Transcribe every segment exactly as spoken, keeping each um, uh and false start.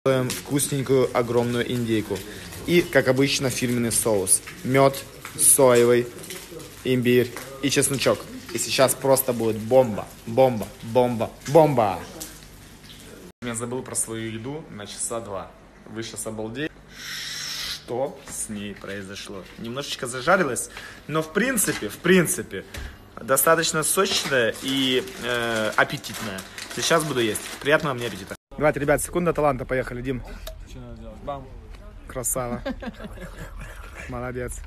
Делаем вкусненькую огромную индейку. И, как обычно, фирменный соус. Мед, соевый, имбирь и чесночок. И сейчас просто будет бомба, бомба, бомба, бомба. Я забыл про свою еду на часа два. Вы сейчас обалдеете. Что с ней произошло? Немножечко зажарилась, но в принципе, в принципе, достаточно сочная и э, аппетитная. Сейчас буду есть. Приятного мне аппетита. Давайте, ребят, секунда таланта, поехали, Дим. Что надо делать? Бам. Красава. Молодец.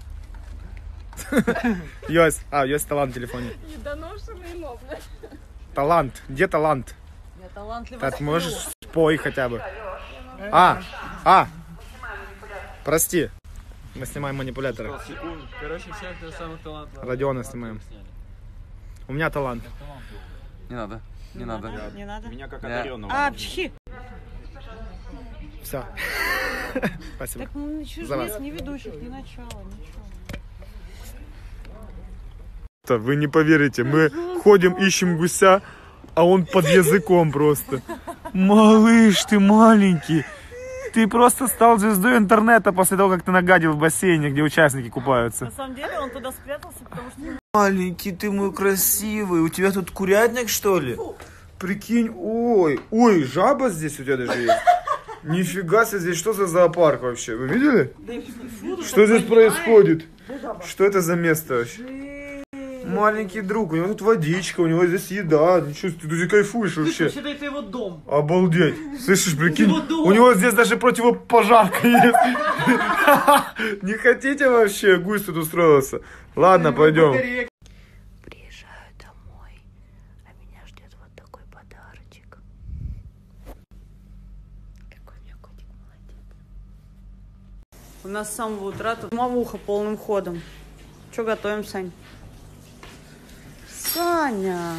Есть. А, есть талант в телефоне. Недоношенный моб. Талант. Где талант? Я талантливая. Так, можешь спой хотя бы. А, а. Прости. Мы снимаем манипуляторы. Короче, всех самых талантливых. Родиона снимаем. У меня талант. Не надо. Не надо. Не надо? Меня как одаренного. А, пчхи. Все. Спасибо. Так, ну ничего, За вас. нет, не ведущих, ни начала, ничего. Вы не поверите, мы ходим, ищем гуся, а он под языком просто. Малыш, ты маленький. Ты просто стал звездой интернета после того, как ты нагадил в бассейне, где участники купаются. На самом деле он туда спрятался, потому что... Маленький ты мой красивый. У тебя тут курятник, что ли? Прикинь, ой, ой, жаба здесь у тебя даже есть. Нифига себе, здесь что за зоопарк вообще? Вы видели? Что здесь происходит? Что это за место вообще? Маленький друг, у него тут водичка, у него здесь еда. Ничего, ты тут кайфуешь вообще. Вообще-то это его дом. Обалдеть. Слышишь, прикинь, у него здесь даже противопожарка есть. Не хотите вообще? Гусь тут устроился. Ладно, пойдем. Приезжаю домой, а меня ждет вот такой подарочек. Какой у меня котик молодец. У нас с самого утра тут мавуха полным ходом. Что готовим, Сань? Саня.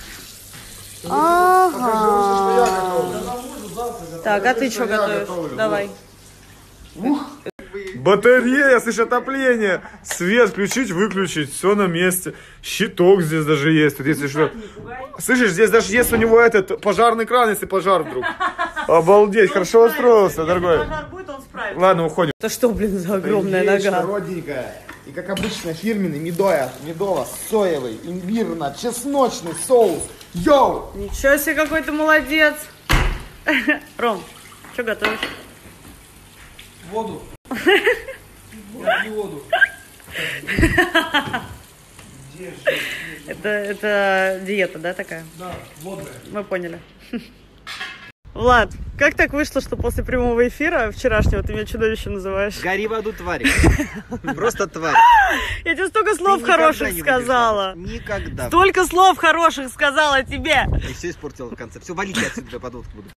Ага. Так, а ты что готовишь? Давай. Батарея, слышь, отопление. Свет включить, выключить, все на месте. Щиток здесь даже есть. Тут, если что. Слышишь, здесь даже есть у него этот пожарный кран, если пожар вдруг. Обалдеть, хорошо устроился, дорогой. Пожар будет, он справится. Ладно, уходим. Это что, блин, за огромная нога? Родненькая. И как обычно фирменный медоя, медово-соевый, имбирно-чесночный соус. Йоу! Ничего себе, какой ты молодец. Ром, что готовишь? Воду. Я пью воду. Это, это диета, да, такая? Да, водная. Мы поняли. Влад, как так вышло, что после прямого эфира вчерашнего ты меня чудовищем называешь? Гори в аду, тварь. Просто тварь. Я тебе столько слов Ты хороших никогда не сказала. выйдешь. Никогда. Столько слов хороших сказала тебе. И все испортил в конце. Все, валите отсюда, я подводку буду.